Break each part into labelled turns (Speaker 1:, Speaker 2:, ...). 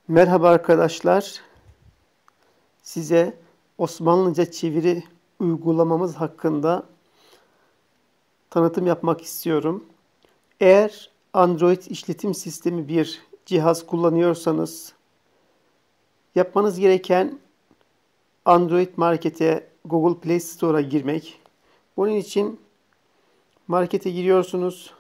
Speaker 1: Merhaba arkadaşlar. Size Osmanlıca çeviri uygulamamız hakkında tanıtım yapmak istiyorum. Eğer Android işletim sistemi bir cihaz kullanıyorsanız yapmanız gereken Android Market'e, Google Play Store'a girmek. Bunun için markete giriyorsunuz.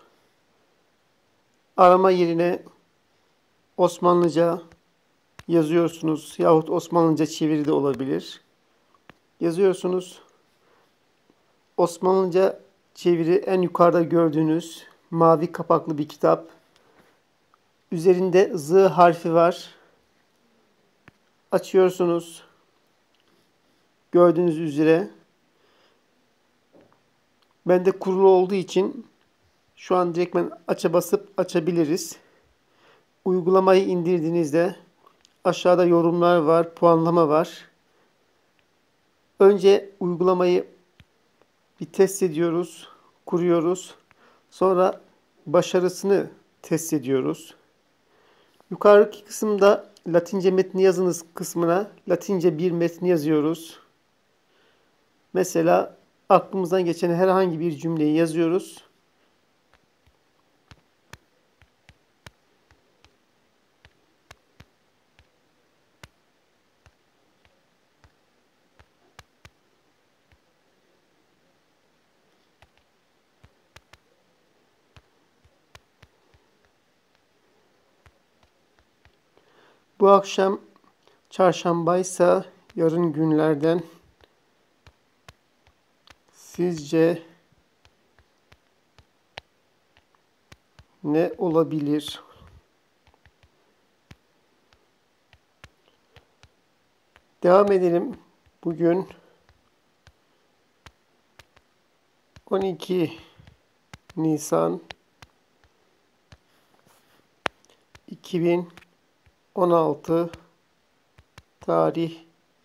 Speaker 1: Arama yerine Osmanlıca yazıyorsunuz yahut Osmanlıca çeviri de olabilir. Yazıyorsunuz. Osmanlıca çeviri en yukarıda gördüğünüz mavi kapaklı bir kitap. Üzerinde Z harfi var. Açıyorsunuz. Gördüğünüz üzere. Bende kurulu olduğu için şu an direktmen aça basıp açabiliriz. Uygulamayı indirdiğinizde aşağıda yorumlar var, puanlama var. Önce uygulamayı bir test ediyoruz, kuruyoruz. Sonra başarısını test ediyoruz. Yukarıdaki kısımda Latince metni yazınız kısmına Latince bir metni yazıyoruz. Mesela aklımızdan geçen herhangi bir cümleyi yazıyoruz. Bu akşam çarşambaysa yarın günlerden sizce ne olabilir? Devam edelim. Bugün 12 Nisan 2016 tarih.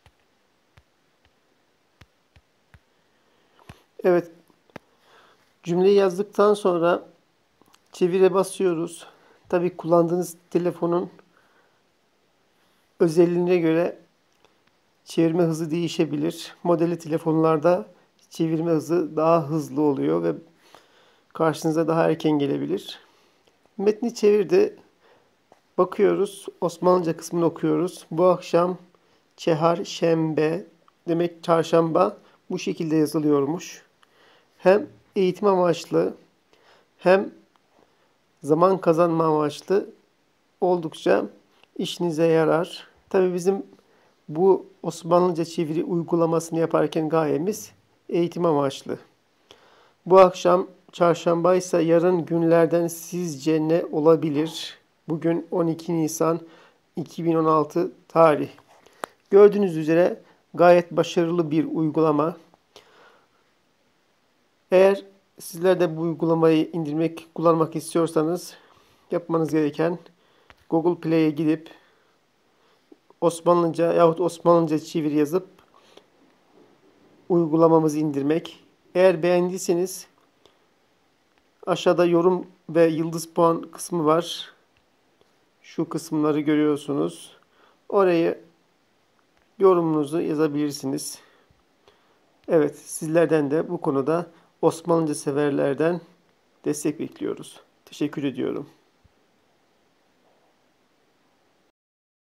Speaker 1: Evet, cümleyi yazdıktan sonra çevire basıyoruz. Tabii kullandığınız telefonun özelliğine göre çevirme hızı değişebilir. Modeli telefonlarda çevirme hızı daha hızlı oluyor ve karşınıza daha erken gelebilir. Metni çevirdi. Bakıyoruz. Osmanlıca kısmını okuyoruz. Bu akşam çeharşembe demek çarşamba bu şekilde yazılıyormuş. Hem eğitim amaçlı hem zaman kazanma amaçlı oldukça işinize yarar. Tabii bizim bu Osmanlıca çeviri uygulamasını yaparken gayemiz eğitim amaçlı. Bu akşam çarşambaysa yarın günlerden sizce ne olabilir? Bugün 12 Nisan 2016 tarih. Gördüğünüz üzere gayet başarılı bir uygulama. Eğer sizler de bu uygulamayı indirmek, kullanmak istiyorsanız yapmanız gereken Google Play'e gidip Osmanlıca yahut Osmanlıca çeviri yazıp uygulamamızı indirmek. Eğer beğendiyseniz aşağıda yorum ve yıldız puan kısmı var. Şu kısımları görüyorsunuz. Oraya yorumunuzu yazabilirsiniz. Evet, sizlerden de bu konuda Osmanlıca severlerden destek bekliyoruz. Teşekkür ediyorum.